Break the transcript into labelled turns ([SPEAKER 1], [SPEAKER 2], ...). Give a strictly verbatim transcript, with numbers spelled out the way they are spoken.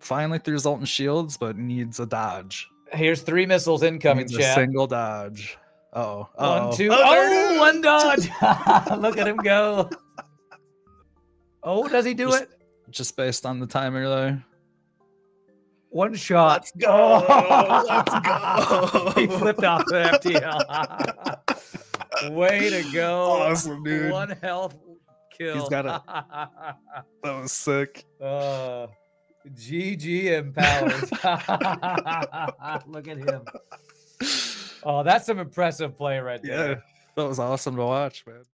[SPEAKER 1] finally through Zoltan shields, but needs a dodge.
[SPEAKER 2] Here's three missiles incoming,
[SPEAKER 1] Needs
[SPEAKER 2] chat.
[SPEAKER 1] a single dodge. Uh-oh.
[SPEAKER 2] One,
[SPEAKER 1] Uh-oh.
[SPEAKER 2] two.
[SPEAKER 1] Oh,
[SPEAKER 2] Oh, one dodge. Look at him go. Oh, does he do
[SPEAKER 1] just,
[SPEAKER 2] it?
[SPEAKER 1] Just based on the timer there.
[SPEAKER 2] One shot.
[SPEAKER 1] Let's go. Let's go.
[SPEAKER 2] He flipped off the F T L. Way to go.
[SPEAKER 1] Awesome, dude.
[SPEAKER 2] One health kill.
[SPEAKER 1] He's got it. That was sick.
[SPEAKER 2] Uh, G G empowered. Look at him. Oh, that's some impressive play right there.
[SPEAKER 1] Yeah, that was awesome to watch, man.